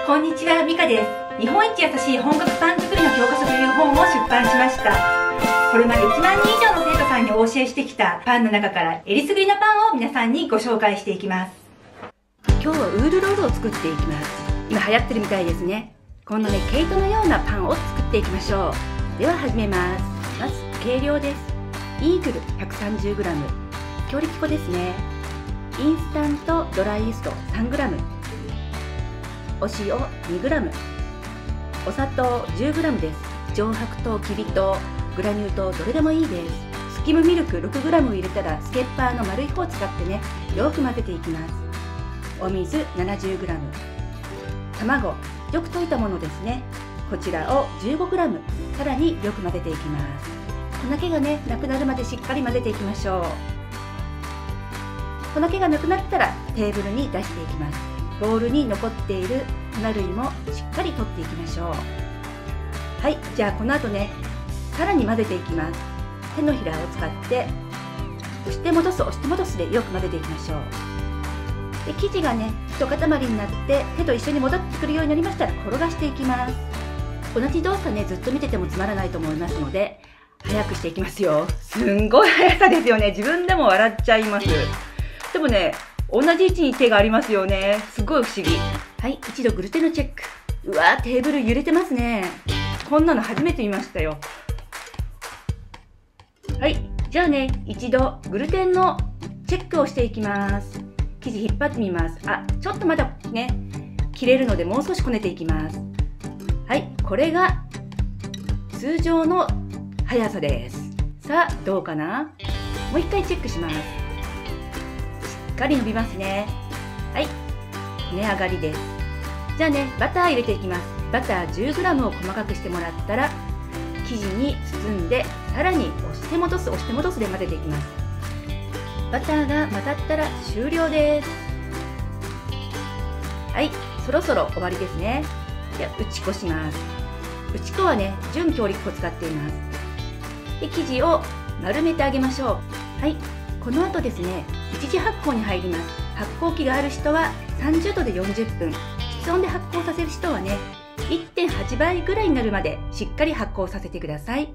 こんにちは、ミカです。日本一優しい本格パン作りの教科書という本を出版しました。これまで1万人以上の生徒さんにお教えしてきたパンの中からえりすぐりのパンを皆さんにご紹介していきます。今日はウールロールを作っていきます。今流行ってるみたいですね。こんなね、毛糸のようなパンを作っていきましょう。では始めます。まず計量です。イーグル 130g、 強力粉ですね。インスタントドライイースト 3g、 お塩 2g、 お砂糖 10g です。上白糖、きび糖、グラニュー糖、どれでもいいです。スキムミルク 6g 入れたらスケッパーの丸い方を使ってね、よく混ぜていきます。お水 70g、 卵よく溶いたものですね。こちらを 15g、 さらによく混ぜていきます。粉気がね、なくなるまでしっかり混ぜていきましょう。粉気がなくなったらテーブルに出していきます。ボウルに残っている粉類もしっかり取っていきましょう。はい、じゃあこの後ね、さらに混ぜていきます。手のひらを使って押して戻す、押して戻すでよく混ぜていきましょう。で、生地がね、一塊になって手と一緒に戻ってくるようになりましたら転がしていきます。同じ動作ね、ずっと見ててもつまらないと思いますので早くしていきますよ。すんごい速さですよね。自分でも笑っちゃいます。でもね、同じ位置に手がありますよね。すごい不思議。はい、一度グルテンのチェック。うわー、テーブル揺れてますね。こんなの初めて見ましたよ。はい、じゃあね、一度グルテンのチェックをしていきます。生地引っ張ってみます。あ、ちょっとまだね、切れるのでもう少しこねていきます。はい、これが通常の速さです。さあ、どうかな？もう一回チェックします。しっかり伸びますね。はい、値上がりです。じゃあね、バター入れていきます。バター 10g を細かくしてもらったら生地に包んで、さらに押して戻す、押して戻すで混ぜていきます。バターが混ざったら終了です。はい、そろそろ終わりですね。では打ち粉します。打ち粉はね、純強力粉を使っています。で、生地を丸めてあげましょう。はい、この後ですね、一次発酵に入ります。発酵機がある人は30度で40分、室温で発酵させる人はね、1.8 倍ぐらいになるまでしっかり発酵させてください。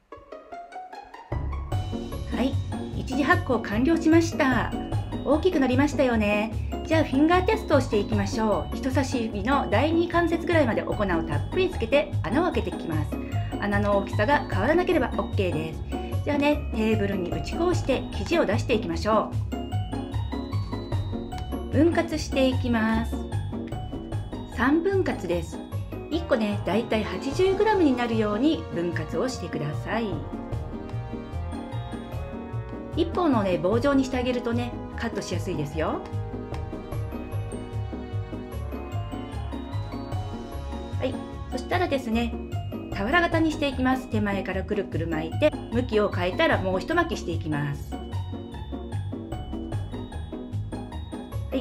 はい、一次発酵完了しました。大きくなりましたよね。じゃあフィンガーテストをしていきましょう。人差し指の第2関節ぐらいまでお粉をたっぷりつけて穴を開けていきます。穴の大きさが変わらなければ OK です。じゃあね、テーブルに打ち粉をして生地を出していきましょう。分割していきます。3分割です。1個ね、だいたい 80g になるように分割をしてください。1本のね、棒状にしてあげるとね、カットしやすいですよ。はい、そしたらですね、俵型にしていきます。手前からくるくる巻いて、向きを変えたらもう一巻きしていきます。はい、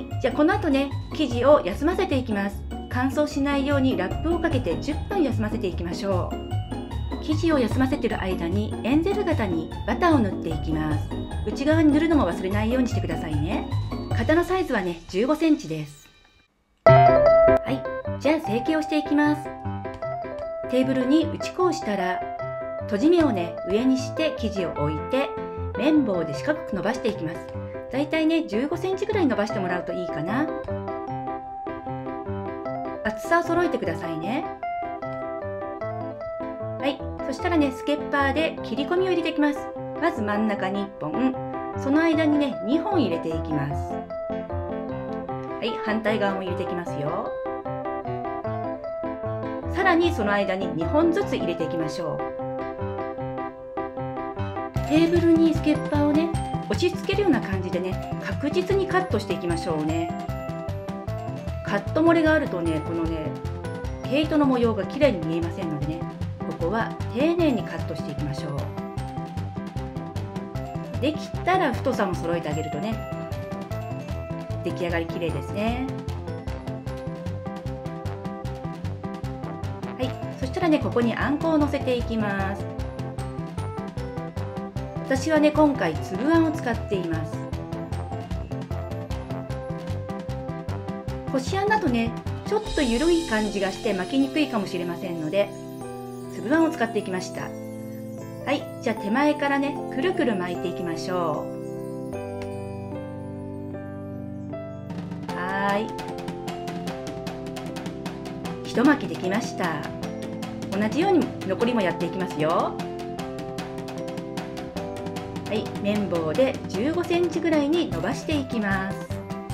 じゃあこの後ね、生地を休ませていきます。乾燥しないようにラップをかけて10分休ませていきましょう。生地を休ませている間にエンゼル型にバターを塗っていきます。内側に塗るのも忘れないようにしてくださいね。型のサイズはね、15センチです。はい、じゃあ成形をしていきます。テーブルに打ち粉をしたら、閉じ目をね、上にして生地を置いて、綿棒で四角く伸ばしていきます。だいたいね、15センチぐらい伸ばしてもらうといいかな。厚さを揃えてくださいね。はい、そしたらね、スケッパーで切り込みを入れていきます。まず真ん中に1本、その間にね、2本入れていきます。はい、反対側も入れていきますよ。さらにその間に2本ずつ入れていきましょう。テーブルにスケッパーをね、押し付けるような感じでね、確実にカットしていきましょうね。カット漏れがあるとね、このね、毛糸の模様が綺麗に見えませんのでね、ここは丁寧にカットしていきましょう。できたら太さも揃えてあげるとね、出来上がり綺麗ですね。はい、そしたらね、ここにあんこをのせていきます。私はね、今回粒あんを使っています。こしあんだとね、ちちょっと緩い感じがして巻きにくいかもしれませんので、粒あんを使っていきました。はい、じゃあ手前からね、くるくる巻いていきましょう。一巻きできました。同じように残りもやっていきますよ。はい、綿棒で15センチぐらいに伸ばしていきます。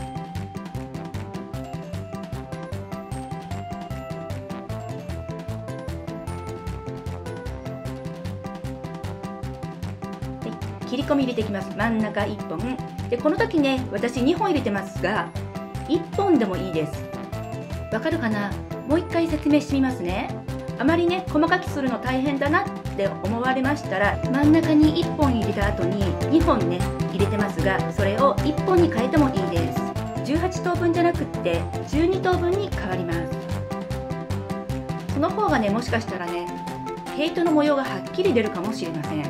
はい、切り込み入れていきます。真ん中1本で、この時ね、私2本入れてますが、1本でもいいです。わかるかな？もう一回説明してみますね。あまりね、細かくするの大変だなって思われましたら、真ん中に1本入れた後に2本ね、入れてますが、それを1本に変えてもいいです。18等分じゃなくって12等分に変わります。その方がね、もしかしたらね、毛糸の模様がはっきり出るかもしれません。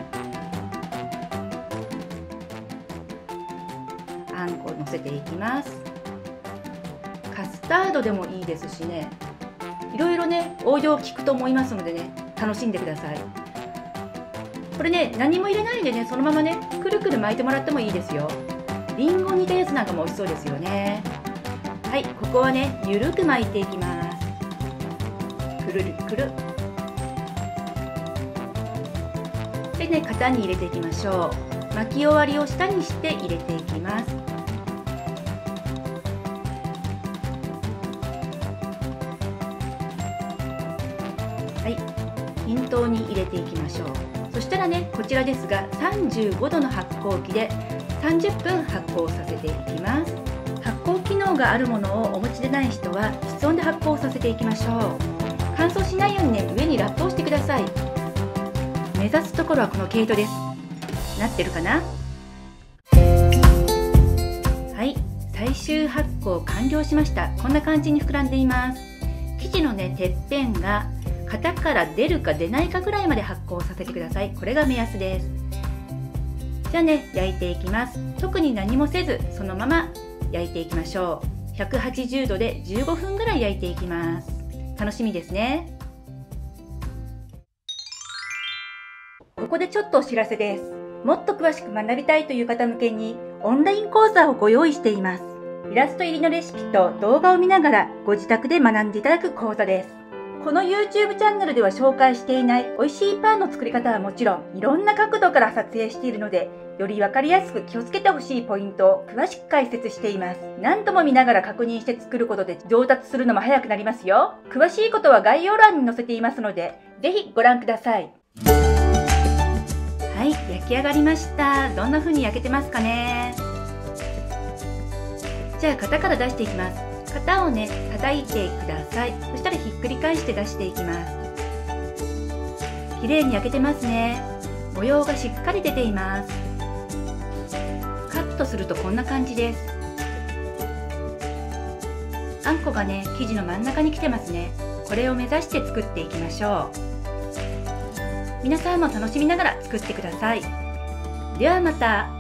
あんこをのせていきます。カスタードでもいいですしね、いろいろね、応用効くと思いますのでね、楽しんでください。これね、何も入れないでね、そのままね、くるくる巻いてもらってもいいですよ。りんご煮たやつなんかも美味しそうですよね。はい、ここはね、ゆるく巻いていきます。くるるくる。でね、型に入れていきましょう。巻き終わりを下にして入れていきます。はい、均等に入れていきましょう。そしたらね、こちらですが35度の発酵機で30分発酵させていきます。発酵機能があるものをお持ちでない人は室温で発酵させていきましょう。乾燥しないようにね、上にラップをしてください。目指すところはこの毛糸です。なってるかな？はい、最終発酵完了しました。こんな感じに膨らんでいます。生地のね、てっぺんが型から出るか出ないかぐらいまで発酵させてください。これが目安です。じゃあね、焼いていきます。特に何もせずそのまま焼いていきましょう。180度で15分ぐらい焼いていきます。楽しみですね。ここでちょっとお知らせです。もっと詳しく学びたいという方向けにオンライン講座をご用意しています。イラスト入りのレシピと動画を見ながらご自宅で学んでいただく講座です。この YouTube チャンネルでは紹介していない美味しいパンの作り方はもちろん、いろんな角度から撮影しているので、よりわかりやすく気をつけてほしいポイントを詳しく解説しています。何度も見ながら確認して作ることで上達するのも早くなりますよ。詳しいことは概要欄に載せていますので、ぜひご覧ください。はい、焼き上がりました。どんな風に焼けてますかね。じゃあ型から出していきます。型をね、叩いてください。そしたらひっくり返して出していきます。綺麗に焼けてますね。模様がしっかり出ています。カットするとこんな感じです。あんこがね、生地の真ん中に来てますね。これを目指して作っていきましょう。皆さんも楽しみながら作ってください。ではまた。